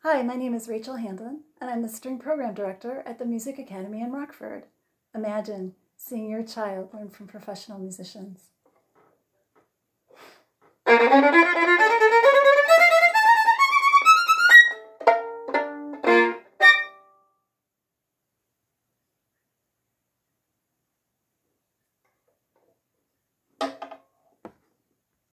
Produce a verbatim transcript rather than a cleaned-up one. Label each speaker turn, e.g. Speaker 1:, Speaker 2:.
Speaker 1: Hi, my name is Rachel Handlin, and I'm the String Program Director at the Music Academy in Rockford. Imagine seeing your child learn from professional musicians.